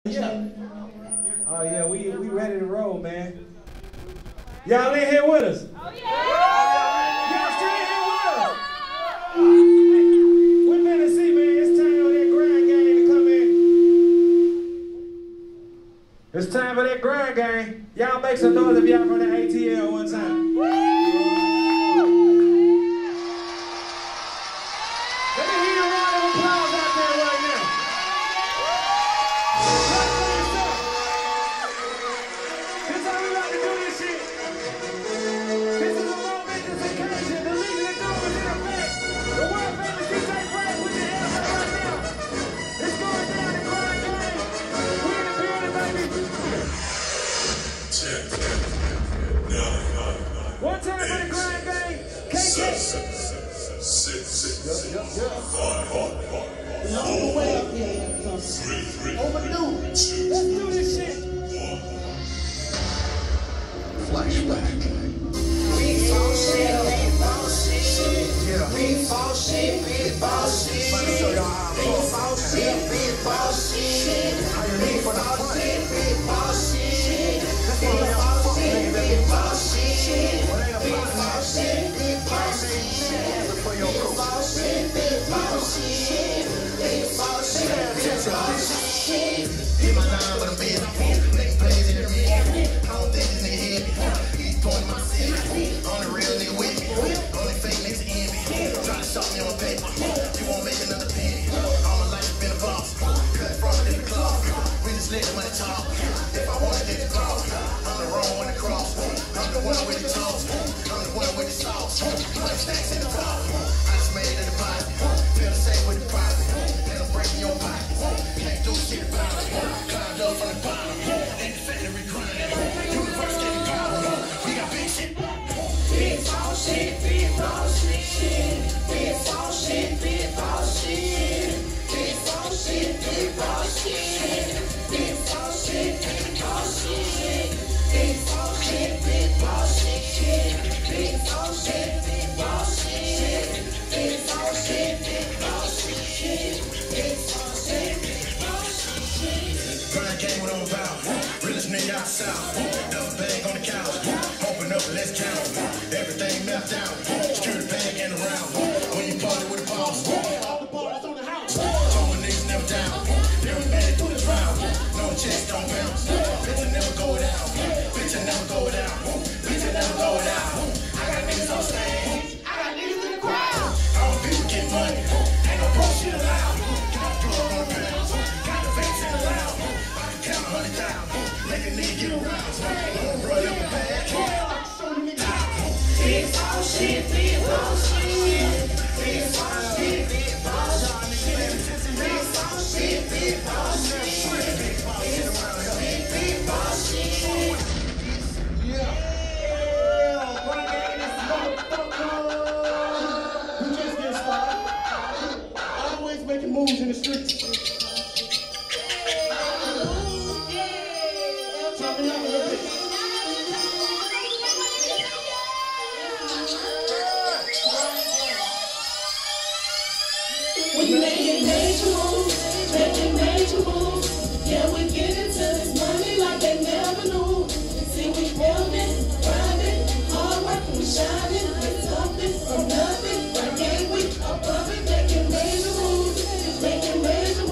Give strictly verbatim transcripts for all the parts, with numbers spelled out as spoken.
Yeah. Oh yeah, we we ready to roll, man. Y'all in here with us? Oh yeah! Y'all still in here with us? We better see, man. It's time for that grind gang to come in. It's time for that grind gang. Y'all make some noise if y'all from the A T L one time. Let me hear a round of applause out there right now. This how we like to do this shit. This is a momentous occasion. The league of the door is in effect. The world famous D J Brad with your hands up right now. It's going down the grind game. We in the building, baby. One time for the grind game. K T E K. Overdue. Let's do this shit. Flashback. We fall shit, we fall shit. Yeah. We fall shit, we fall shit. We fall shit, we fall shit. We fall shit, we fall shit. We fall shit, we fall shit. We fall shit, we fall shit. We fall shit, we fall shit. We fall shit, we fall shit. Hit my line with a bit. Next plays in the ring. I don't think this nigga hit me. He's pointing my city. On the real nigga with me. Only fake niggas in me. Try to shop me on paper. You won't make another penny. All my life has been a boss. Cut from a different cloth. We just let the money talk. If I want to get the cloth, I'm the wrong one to cross. I'm the one with the toss. I'm the one with the sauce. Money stacks in the top. I just made it in the deposit. Feel the same with the profit. And I'm breaking your pocket. Can't do shit about it. Climbed up from the bottom. Ain't the factory grinding. Universe getting power. We got big shit. Big fall shit, big fall shit. Big fall shit, big fall shit. Big fall shit, big fall shit. Big fall shit, big fall shit. Big fall shit, big fall shit. Big fall shit, big fall shit. Big fall shit, big fall shit. Big fall shit, big fall shit. Grind game what I'm about. Realest nigga out south. Double bag on the couch. Open up and let's count. Everything melt down. Security bag and around. When you party with the boss. All the parties on the house. Throwing niggas never down. Never made it through the trial. No checks don't bounce. Bitch, I never go down. Bitch, I never go down. Bitch, I never go down. I got niggas on stage. I got niggas in the crowd. All people get money. Ain't no bullshit allowed. Got the blood on the pounds. Got the face in the loud. I can count a hundred thousand. Make a nigga get around. Don't run up the bag. Big fall shit, big fall shit. Big fall shit, big fall shit. Big fall shit, big fall shit. Big fall shit. Yeah. We just get started. Always making moves in the streets. Turn me up a little bit. We making major moves, making major moves. Yeah, we get into this money like they never knew. See, we building, grinding, hard working, we shining. It's something from nothing. Why can't we above it? Making major moves, making major moves.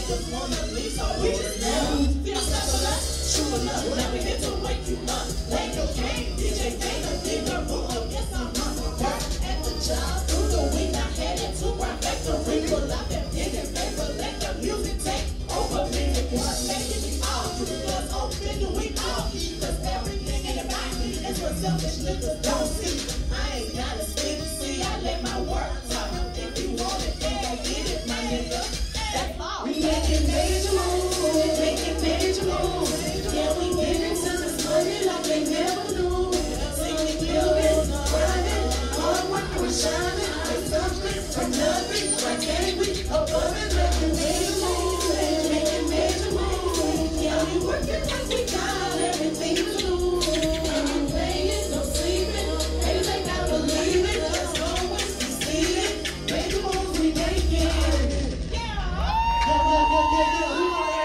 make us wanna leave, so we just never feel stuck us. True enough, now we here to wake you up. LADYKAYNE, D J BRAD, DEDABOO A. Yes, I'm on the work at the job. Through the week, I headed to our factory. Pull out that pen and paper, let the music take over me. What's making me all? Because open the we all. Cause everything ain't about me. It's what selfish niggas don't see. I ain't gotta speak, see, I let my work talk. If you want it, then go get it, my nigga. That's all. We making major moves, we making major moves. Yeah, we get into this money like they never knew. See, we building, grinding, hard working, we're shining. There's something from nothing. Why can't we above it, making major moves, making major moves. Yeah, we working like we got everything to lose. And we playing, no sleeping. Hey, they gotta believe it. Just always see it. Major moves we making. Yeah, yeah, yeah, yeah, yeah.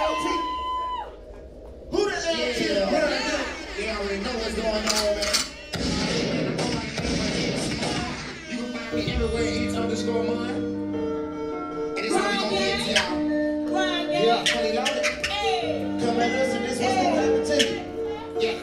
Who the L T? Yeah, yeah, they already know what's going on, man. You can find me everywhere, it's underscore mine. And it's how we gonna get to y'all. Yeah, fully loaded. Come at us and this what's gonna happen to you. Yeah.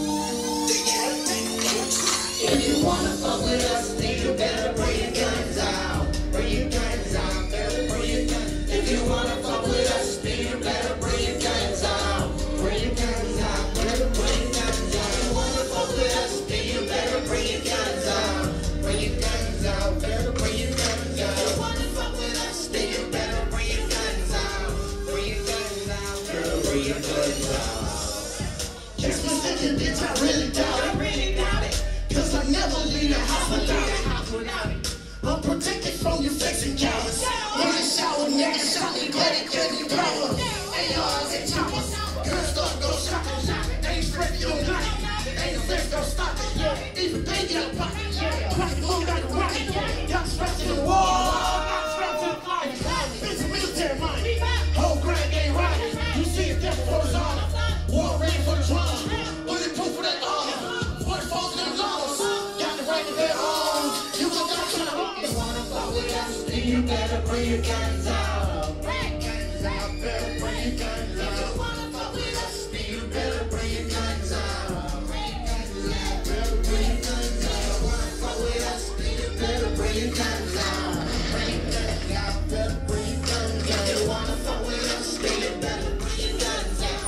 If you wanna fuck with us, then you better bring your guns out. Bring your guns out, better bring your guns. If you wanna fuck with us, then you better bring your guns out. Bring your guns out, better bring your guns out. If you wanna fuck with us, then you better bring your guns out. Bring your guns out, better bring your guns out. If you wanna fuck with us, then you better bring your guns out. Bring your guns out, better bring your guns out. Just for second, bitch, I really doubt it. I really doubt it. Cause I never leave the house without it. House without it. I'm protected from your fakes and cowards. When I shower, nigga shot me, glad it couldn't power. A Rs and choppers. Girls start go shopping. Ain't fresh, you don't like it. Ain't fresh, don't stop it. Yeah, even they get a pocket. Crack move like a rocket. Got strapped to the wall. Got strapped to the fire. Bitch, a military mind. Whole grind ain't riding. You see it there for the honor. War ready for the drama. Bulletproof for that honor. For the folks in the laws. Got the right to their arms. You gon' die trying to harm. You wanna fuck with us, then you better bring your guns out. Bring your guns out, better bring your guns out. If you wanna fuck with us, then you better bring your guns out. Bring your guns out, better bring your guns out. If you wanna fuck with us, then you better bring your guns out. Bring your guns out, better bring your guns out. If you wanna fuck with us, then you better bring your guns out.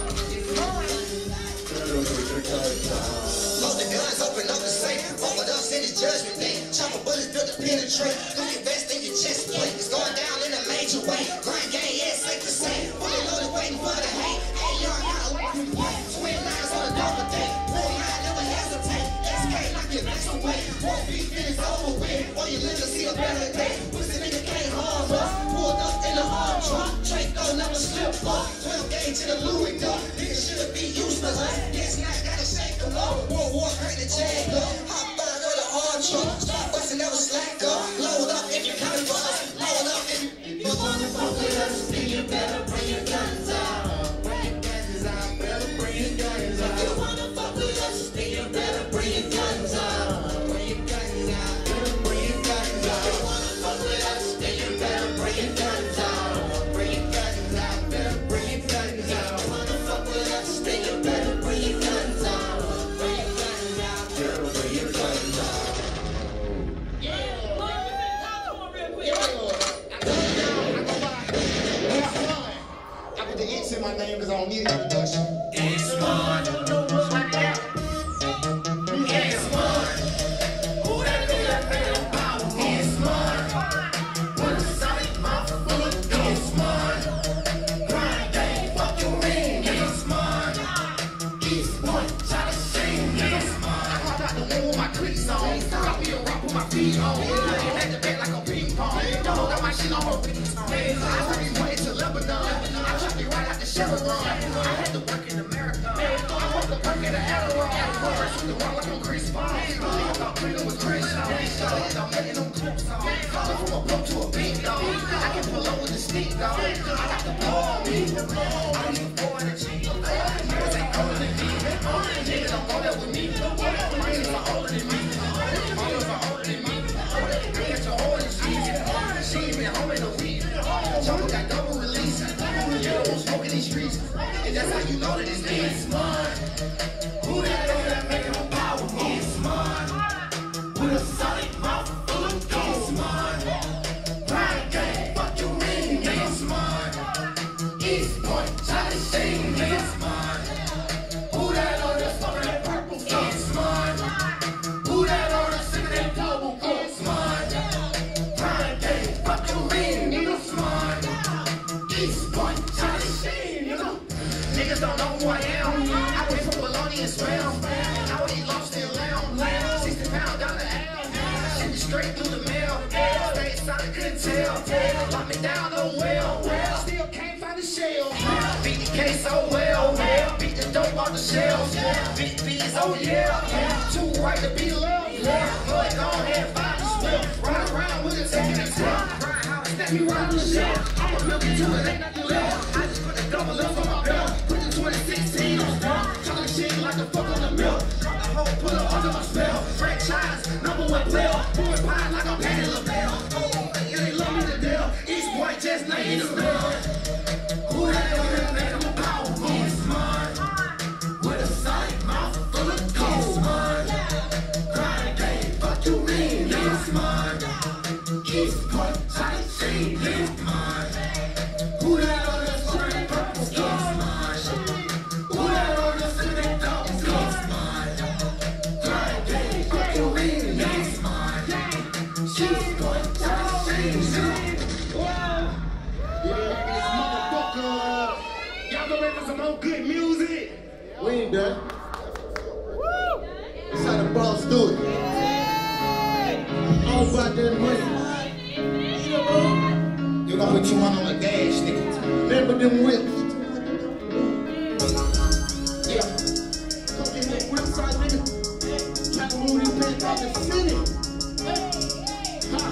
Load the guns, open up the safe. Fuck with us in his judgment day. Chopper bullets built to penetrate. Look at vest in your chest plate. It's going down in a major way. Grind gang, yeah, safe to say. Fully loaded, waiting for the hate. Hey, y'all gotta wait for the twin lines on a double day. Boy, I never hesitate. S K knock your next away. Won't be finished over with. Or you live to see a better day. Pussy nigga can't harm us. Pulled up in the hard truck. Draco never slip up. twelve gauge in the Louis gun. Nigga should be used to us. Yes, not gotta shake them up. World War hurt the jag up. Hot bird or the hard truck. Start busting, never slack up. Load up if you're coming for us. Load up if you. If you wanna fuck with us, then you better bring your guns out. Bring your guns out, better bring your guns out. If you wanna fuck with us, then you better bring your guns out. Bring your guns out, better bring your guns out. If you wanna fuck with us, then you better bring your guns out. Bring your guns out, better bring your guns out. If you wanna fuck with us, then you better bring your guns out. Bring your guns out, better bring your guns out. I put the X in my name because I don't need an introduction. It's fun. It's fun. Who that do that thing about? It's fun. When a solid mouth full of it's fun. Grind gang, fuck your ring. It's fun. It's one. Try to sing. It's fun. I hopped out the womb with my cleats on. Got me a rock with my feet on. Looking at the bed like a ping pong. Dog got my shit on her feet. I took me way to Lebanon. I took me right out the Chevron. I had to work in America. I worked the work at the Adderall. First with the rock like I'm Chris Paul. I thought Cleveland was Crenshaw. I'm making them clips on. Falling from a bump to a beat, dog. I can pull up with the stick, dog. I got the ball on me. I don't even go in the cheek. Niggas ain't older than me. Niggas don't go there with me. My niggas are older than me. My niggas are older than me. I got your older than she. She ain't been home in a week. Jumbo got double release. won't smoke in these streets. And that's how you know that this nigga is mine. Who that know that make him powerful? It's mine. With a solid mouth full of gold. It's mine. Pride gang, fuck you mean, nigga, it's mine. East Point, Charlie Sheen, nigga, it's mine. Who that know that smoking that purple stuff? It's mine. Who that know that sipping that double cup? It's mine. Pride gang, fuck you mean, nigga, it's mine. East Point, Charlie Sheen, nigga. Niggas don't know who I am. I went from bologna and spam. I would eat lobster and lamb. sixty pound down the L. Send it straight through the mail. Stay solid, couldn't tell. Lock me down, oh well. Still can't find the shell. Beat the case, oh well. Beat the dope off the shelves. Big B's, oh yeah. Too right to be left. Mud, go ahead, find the swift. Ride around with it, taking a step. Ride out, step me right on the shelf. I'ma milk it to it, ain't nothing left. I just put the double up on my belt. Put the twenty sixteen on stop. Talking shit like the fuck on the milk. Drop the whole pull up under my spell. Franchise, number one player. Pouring pie like I'm Patty LaBelle. Oh, yeah, they love me to death. East Point just named the smell. Who that know that make him a powerful? It's mine. With a solid mouth full of gold. It's mine. Crying game, fuck you mean, it's mine. East Point, Charlie Sheen, it's mine. Who that know that spraying purple stuff? It's mine. Who that know that sipping double cup? It's mine. Crying game, fuck you mean, it's mine. East Point, Charlie Sheen, it's mine. Yeah, this motherfucker. Y'all go ready for some more good music? We ain't done. It's how the boss do it. All about that money. You gonna put you on on the dash, nigga. Remember them whips. Yeah. Come get that whip side, nigga. Try to move these pants out the city. Ha.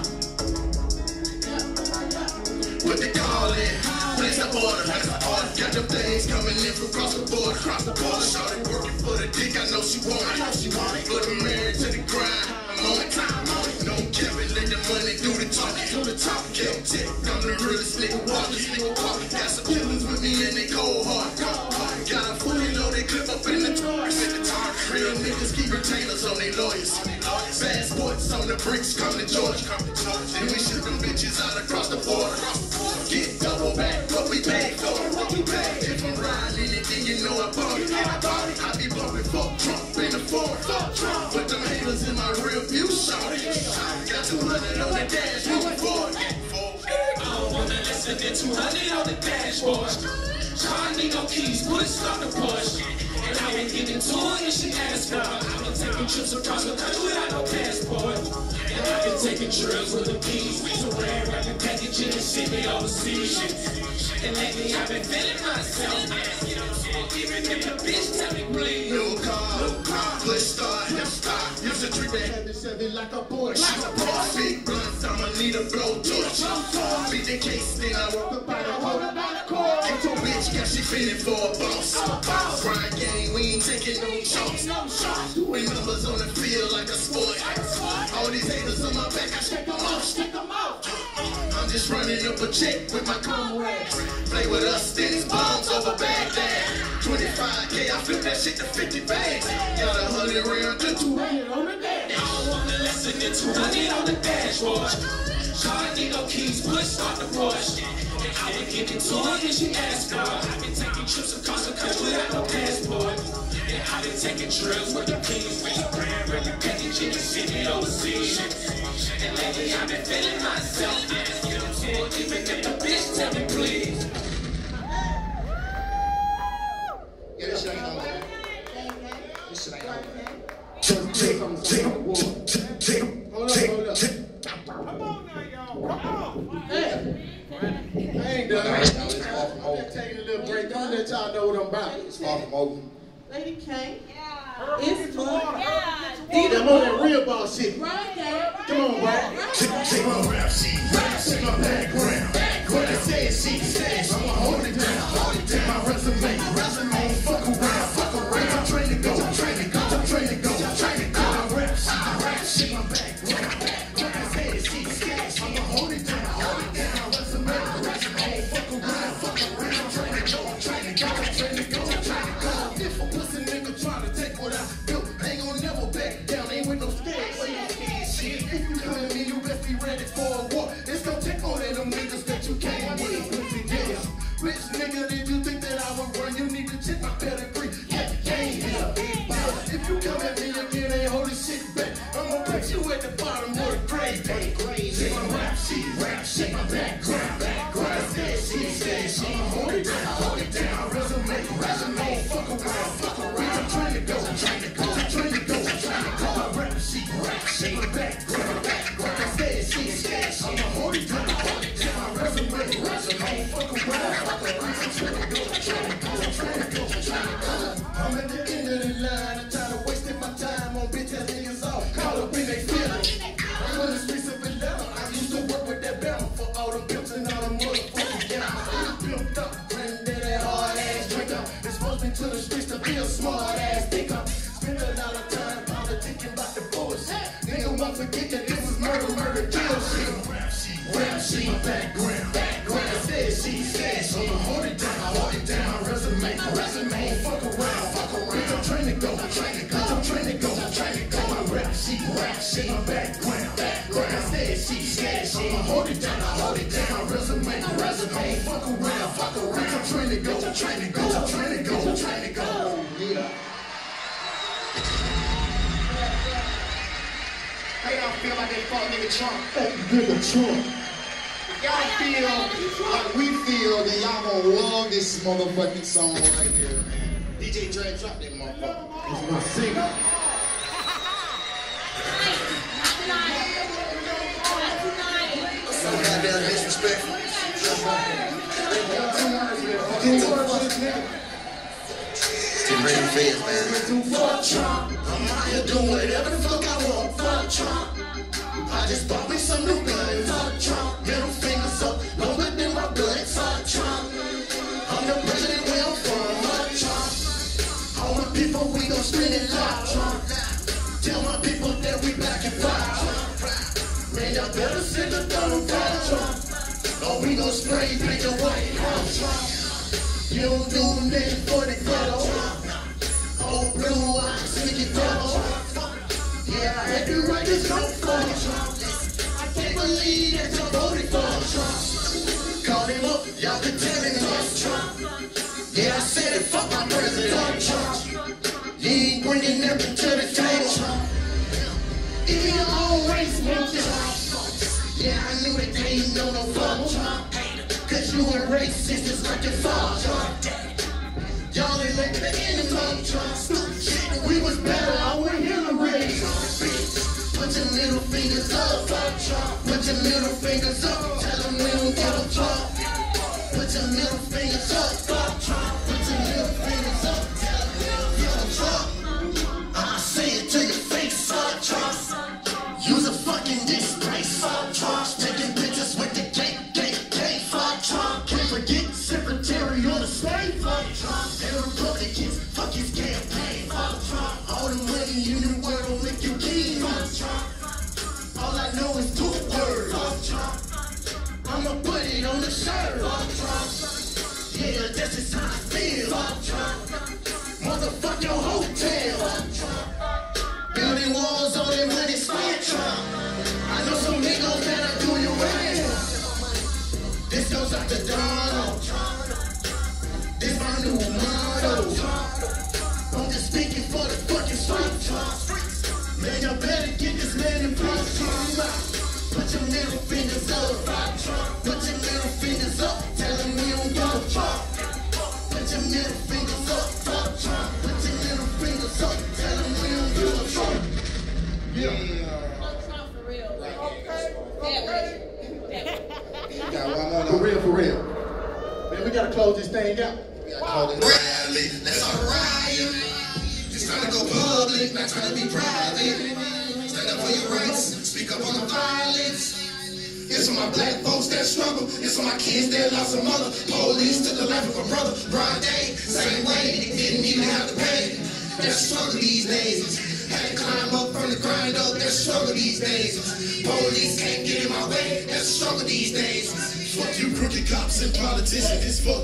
What they call it? Place the order, place the order. Got them things coming in from across the board, across the board. Shorty working for the dick, I know she want it. I know she want it. But I'm married to the grind. I'm on it, time, I'm on it. No capping, let the money do the talking, do the talking. K T E K, I'm the realest nigga walking, nigga walking. Got some killers with me and they cold hard. Got a fully loaded clip up in the tar. Real niggas keep retainers on their lawyers. Bad sports on the bricks, come to Georgia. Then we ship them bitches out across the border. Get double back, what we paid for, what we paid. If I'm riding anything, you know I bought it. I be bumping fuck Trump in the Ford. Put them haters in my rear view, shorty. Got two hundred on the dash, moving forward. I don't wanna listen to two hundred on the dashboard. I need no keys, put start the push. And I ain't giving to her if she asks for it. I've been taking trips across the country without no passport. And I've been taking trips with the keys. So rare, rapping, packaging and shit, they overseas. And lately I've been feeling myself. Even if the bitch tell me please. New car, new car, push start, hip start. Use a tree bag, have to shove it like a Porsche. Like a Porsche. Big blunts, I'ma need a blow torch. Beat the case, then I walk up by the hold up by the cord. Get your bitch, got she feeling for a boss. Grind game, we ain't taking no shots. Doing numbers on the field like a sport. All these haters on my back, I shake them off, shake them off. I'm just running up a check with my comrades. Play with us, then it's bombs over Baghdad. twenty-five K, I flip that shit to fifty bags. Got a hundred round to two hundred on the dash. I don't wanna listen to two hundred on the dashboard. I need no keys, push start the push. And I been giving to her if she asks for it. I've been taking trips across the country without no passport. And I've been taking trips with the keys. With the brand, record packaging and shit, they overseas. And lately I've been feeling myself. Even if the bitch tell me please. Yeah, this shit ain't no man. This shit ain't no man. Take them, take them, take them. Hold up, hold up. Come on now, y'all. Come on. Hey. I ain't done. It's far from over. I'm taking a little break. Don't let y'all know what I'm about. It's far from over. Lady K. Yeah. It's fun. D, I'm on that real boss shit. Friday. Come on, bro. Take my rap sheet, rap sheet, my background. What I say is she says, I'ma hold it down, hold it down. My resume, resume, fuck around, fuck around. I'm trained to go, I'm trained to go, I'm trained to go, I'm trained to go. My rap sheet, rap sheet, my background. What I say is she says, I'ma hold it down, hold it down. Resume, resume, fuck around, fuck around. I'm trained to go. nigga, did you think that I would run? You need to check my pedigree. Yeah, gang is a big boss. If you come at me again, ain't holding shit back. I'ma put you at the bottom of the grave. Check my rap sheet, rap sheet, my background, background. Said she, said she, hold it down, hold it down. Resume, resume, fuck around, fuck around. I'm trying to go, I'm trying to go, I'm trying to go, I'm trying to go. My rap sheet, rap sheet, my background, background. I said she, said she, hold it down, hold it down. My resume, resume, fuck around, fuck around. I'm trying to go, I'm trying to go, I'm trying to go, I'm trying to go. I'm at the end of the line, I'm tired of wasting my time on bitch ass niggas off. Caught up in they feelings. I'm on the streets of Atlanta. I used to work with that Bama for all them pimps and all them motherfucking gals. Pimped up, granddaddy hard ass drinker. Exposed me to the streets to be a smart ass thinker. Spent a lot of time politicking about the bullshit. Nigga won't forget that this is murder, murder, kill shit. Rap sheet, rap sheet, background, background. Said she, said she, hold it down, hold it down. Resume, resume, fuck around, fuck around. I'm trying to go, I'm trying to go, I'm trying to go, I'm trying to go. My rap sheet, rap sheet, my background, background. Said she, said she, hold it down, hold it down. Resume, resume, fuck around, fuck around. I'm trying to go, I'm trying to go, I'm trying to go, I'm trying to go. Yeah. How y'all feel about that fuck nigga Trump? That nigga Trump. Y'all feel like we feel that y'all gonna love this motherfucking song right here. D J Brad, drop that motherfucker. This is my single. So goddamn disrespectful. Get ready for it, man. Fuck Trump. I'm out here doing whatever the fuck I want. Fuck Trump. I just bought me some new guns. Fuck Trump. Middle fingers up, longer than my blood. Fuck Trump. I'm the president where I'm from. Fuck Trump. All my people, we gon' spin it loud. Trump. Tell my people that we back and fight. Man, y'all better send the thumb. Fuck Trump. Or we gon' spray paint your white. Fuck Trump. You don't do nothing for the ghetto. Old blue eyes, sneaky devil. Yeah, I had to write this note for Trump. I can't believe that you voted for Trump. Call him up, y'all can tell him fuck Trump. Yeah, I said it, fuck my president, Trump. You ain't bringing nothing to the table. Even your own race won't Trump. Yeah, I knew that they ain't know no fuck Trump. Cause you were racist, it's like your father. Y'all elected the enemy, Trump. We was better, I went Hillary. Put your middle fingers up, put your middle fingers up. Tell them we don't give a fuck. Put your middle fingers up, put your middle fingers up. Tell them we don't give a fuck. I say it to your face, fuck Trump. You's a fucking disgrace, fuck Trump. Taking pictures with the gay, gay, gay, fuck Trump. Can't forget Secretary of the State, fuck Trump. And Republicans, fuck his campaign, fuck Trump. All the money in the world don't make you king, fuck Trump. All I know is two words, fuck Trump. I'ma put it on the shirt, fuck Trump. Yeah, that's just how I feel, fuck Trump. Motherfuck your hotel, fuck Trump. Building walls on them when it's fuck Trump. I know some niggas that'll do you right. This goes out to Donald Trump. This my new motto. I'm just speaking for the fucking street. Man, y'all better get this man in place. Put your middle fingers up. Put your middle fingers up. Tell him we don't give a fuck. Put your middle fingers up. Put your middle fingers up. Tell him we don't give a fuck. Yeah. Fuck Trump for real. Okay. Okay. Got one more. For real, for real. Man, we gotta close this thing out. Rally, let's all riot. It's time to go public, not trying to be private. Stand up for your rights, speak up on the violence. It's for my black folks that struggle. It's for my kids that lost a mother. Police took the life of a brother. Broad day, same way, they didn't even have to pay. They're struggle these days. Had to climb up from the grind up. They're struggle these days. Police can't get in my way. They're struggle these days. Fuck you crooked cops and politicians. It's fucked up.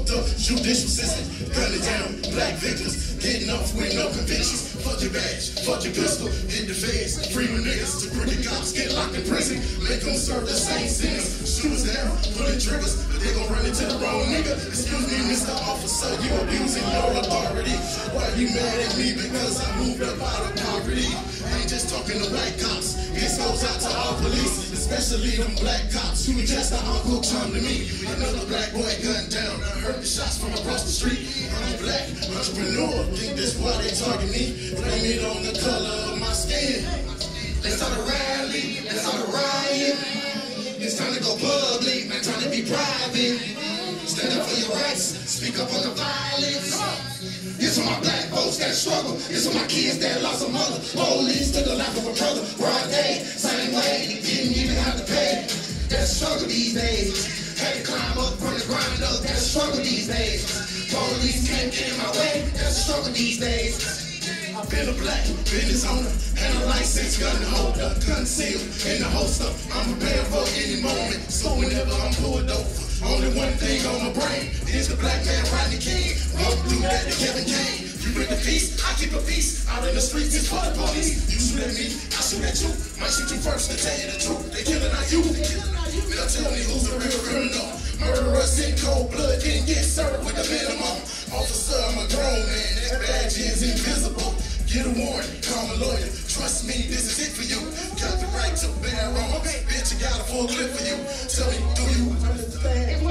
judicial system, gunning down black victims, getting off with no convictions. Fuck your badge, fuck your pistol, hit the feds, free my niggas to crooked cops, get locked in prison, make them serve the same sentence. Shooters down, pulling triggers, but they gon' run into the wrong nigga. Excuse me, Mister Officer, you abusing your authority. Why you mad at me? Because I moved up out of poverty. I ain't just talking to white cops, this goes out to all police, especially them black cops who just an uncle come to me. Another black boy gunned down, I heard the shots from across the street. I'm a black entrepreneur, think that's why they target me. Blame it on the color of my skin. Let's start a rally, let's start a riot. It's time to go public, not trying to be private. Stand up for your rights, speak up on the violence. It's for my black folks that struggle. It's for my kids that lost a mother. Police took the life of a brother. Broad day, same way, didn't even have to pay. That's the struggle these days. Had to climb up from the grind up. That's the struggle these days. Police can't get in my way. That's the struggle these days. I've been a black business owner, and a license gun holder, concealed in the holster. I'm prepared for any moment, so whenever I'm pulled over, only one thing on my brain is the black man Rodney King. Won't do that to Kevin Kane. You bring the peace, I keep a peace. Out in the streets, it's for the police. You shoot at me, I shoot at you. Might shoot you first to tell you the truth. They killing our youth. Now tell me who's the real criminal. Murderers in cold blood didn't get served with the minimum. Officer, I'm a grown man. That badge is invisible. Get a warrant, call my lawyer. Trust me, this is it for you. Got the right to bear wrong. Bitch, I got a full clip for you. Tell me, do you understand?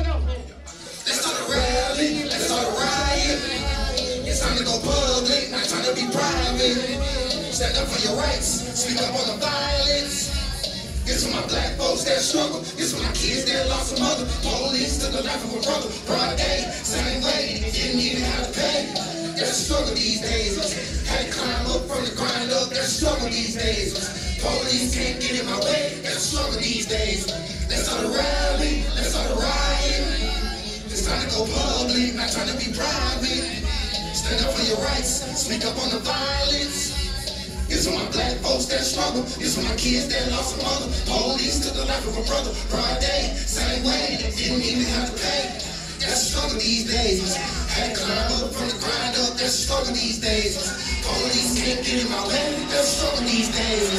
Let's start a rally, let's start a riot. It's time to go public, not trying to be private. Stand up for your rights, speak up on the violence. It's for my black folks that struggle. It's for my kids that lost a mother. Police took the life of a brother. Broad day, same way, didn't even have to pay. That's the struggle these days. Had to climb up from the grind up. That's the struggle these days. Police can't get in my way. That's the struggle these days. Let's start a rally. Let's start a riot. It's time to go public, not trying to be private. Stand up for your rights. Speak up on the violence. It's for my black folks that struggle. It's for my kids that lost a mother. Police took the life of a brother. Broad day, same way, didn't even have to pay. That's the struggle these days. Had to climb up from the grind up. That's the struggle these days. Police can't get in my way. That's the struggle these days.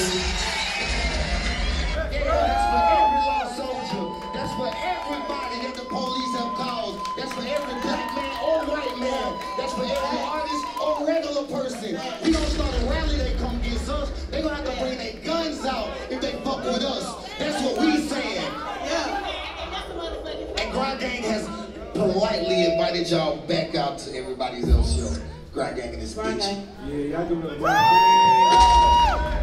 Yeah, that's for every lost soldier. That's for everybody that the police have called. That's for every black man or white man. That's for every artist or regular person. We don't start a rally, they come against us. They gonna have to bring their guns out if they fuck with us. That's what we saying. Yeah. And Grind Gang has politely invited y'all back out to everybody's else show. Grind Gang in this bitch. Yeah, y'all do it.